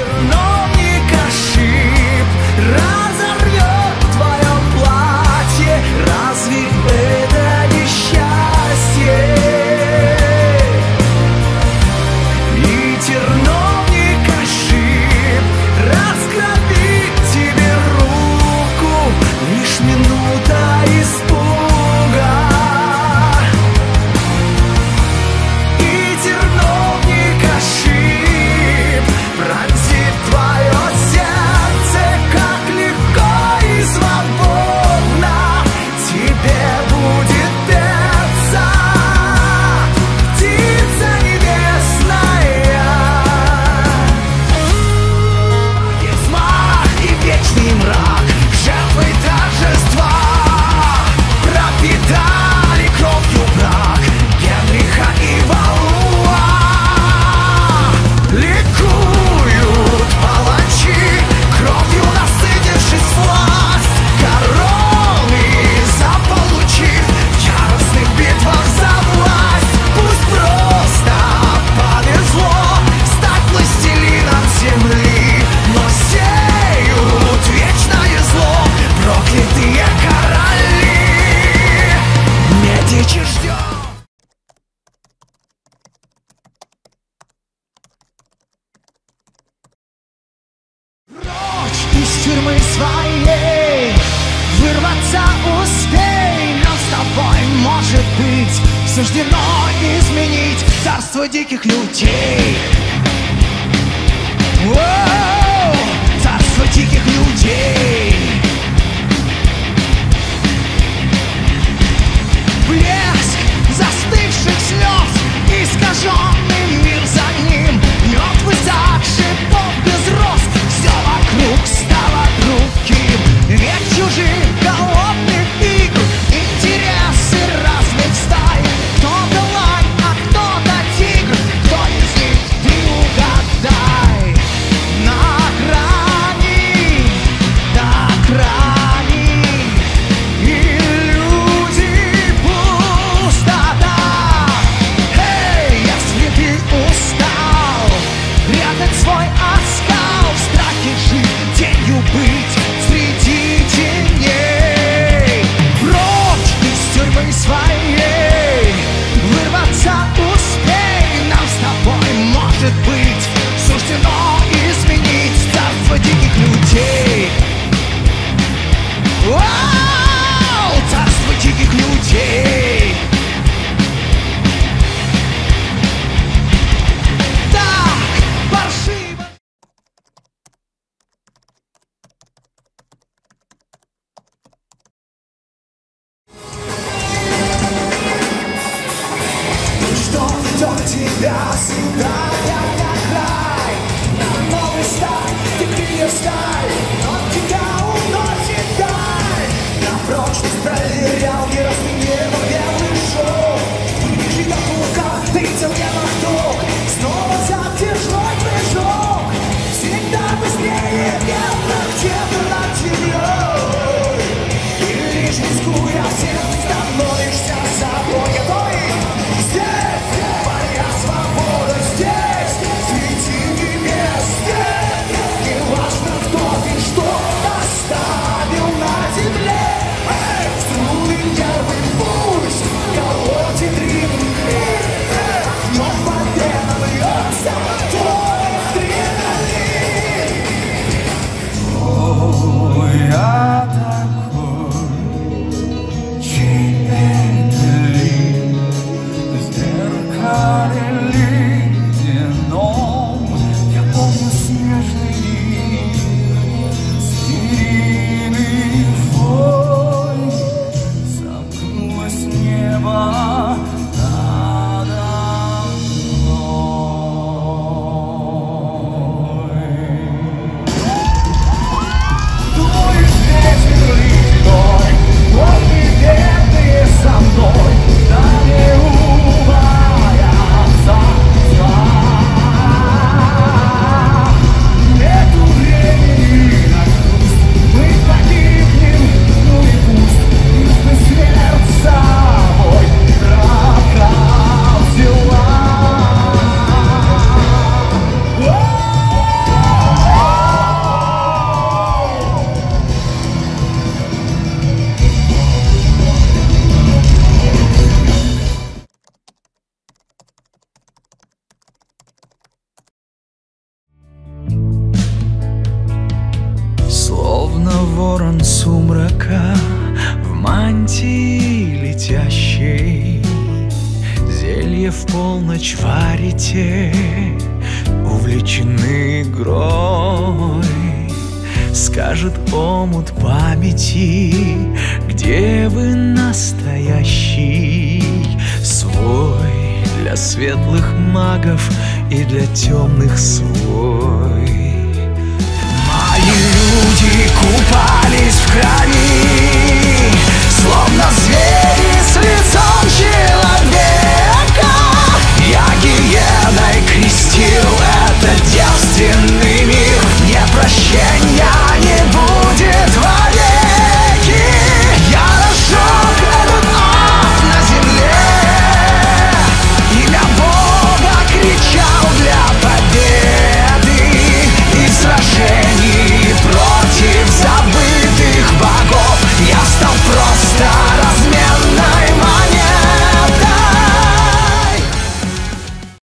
терновник ошиб разорвет твое платье. Разве это не счастье? И терновник ошиб раскровит тебе руку, лишь минута испуга. И терновник ошиб пронзит твое сердце, как легко и свободно тебе будет петься, птица небесная. Есть мах и вечный мрак, жертвы торжества пропитали кровью брак Генриха и Валуа. Ликуют палачи, кровью насытившись власть, короны заполучив в яростных битвах за власть. Пусть просто повезло стать властелином земли, но сеют вечное зло проклятые короли. Медичи ждет. Прочь из тюрьмы своей вырваться успей, нам с тобой, может быть, суждено изменить царство диких людей. Воу, царство диких людей. Блеск застывших слез, искаженный мир за ним, мертвый сад шипов без роз, все вокруг стало другим. Век чужих голодных игр, интересы разных стай. Кто-то лань, а кто-то тигр, кто из них ты угадай. На грани иллюзий пустота. Эй, если ты устал прятать свой оскал, в страхе жить, тенью быть среди теней. Прочь из тюрьмы своей вырваться успей, нам с тобой, может быть, суждено изменить царство диких людей. Вау, царство диких людей. Так паршиво. в полночь варите, увлечены игрой. Скажет омут памяти, где вы настоящий, свой для светлых магов и для темных свой.